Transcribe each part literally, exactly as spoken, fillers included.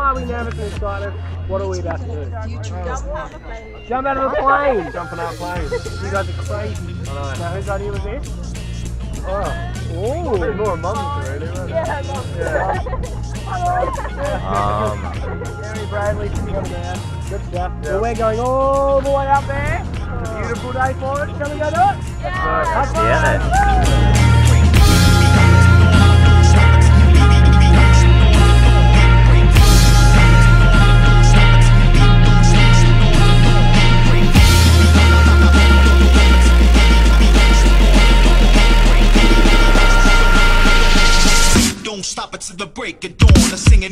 are we nervous and excited? What are we about to do? Jump out the plane. Jump out of a plane! Jumping out planes. You guys are crazy. I know. Now, whose idea was this? Oh, a bit Ooh. more mum's really, wasn't it? Yeah, Mum. Um, Gary Bradley sitting on the ground. Good stuff. Yeah. Well, we're going all the way up there. It's a beautiful day for it. Shall we go do it? Yeah. Have fun. yeah. Don't stop it till the break of dawn. I'm singing.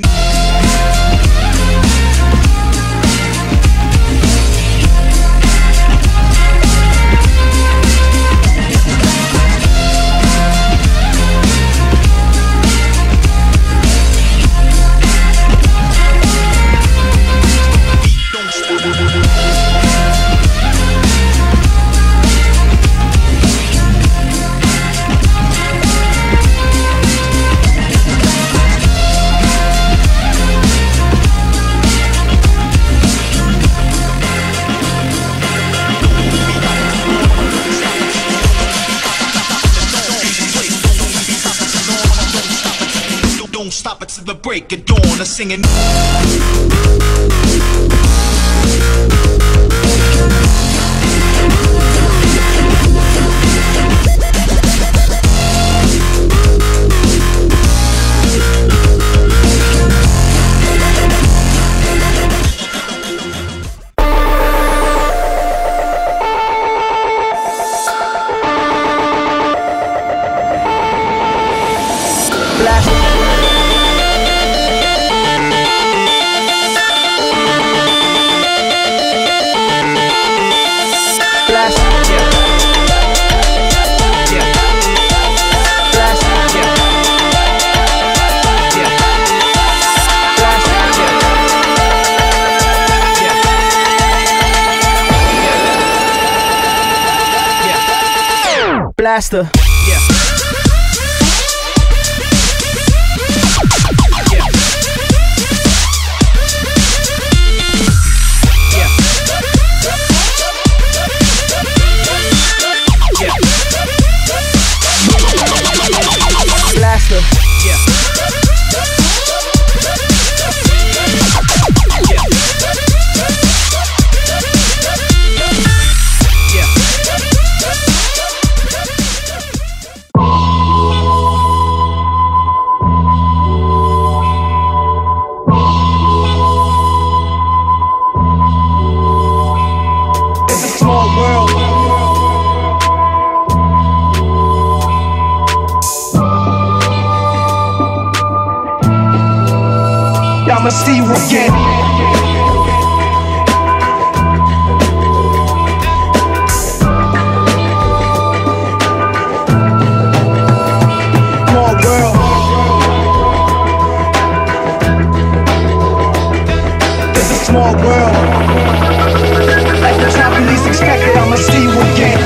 Don't stop. Don't stop it till the break of dawn. I'm singing. Blaster. Yeah. Blaster. Yeah. I'ma see you again. Small world. It's a small world. Like the time you least expected, I'ma see you again.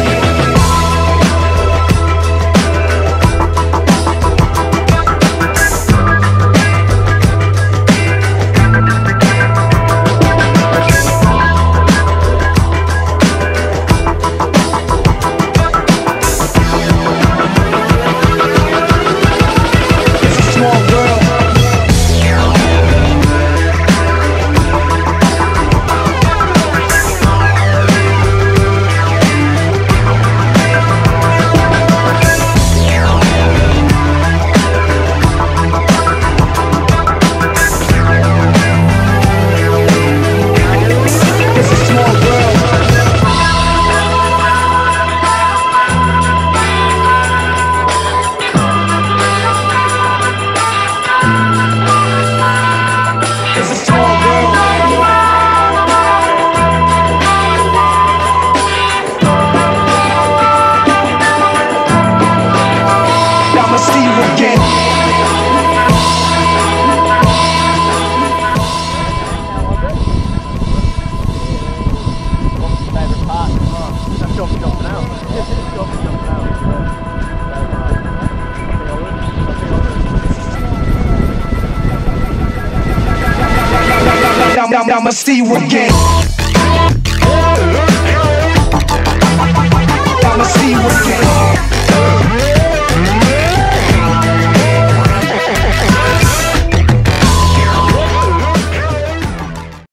I'ma see you again.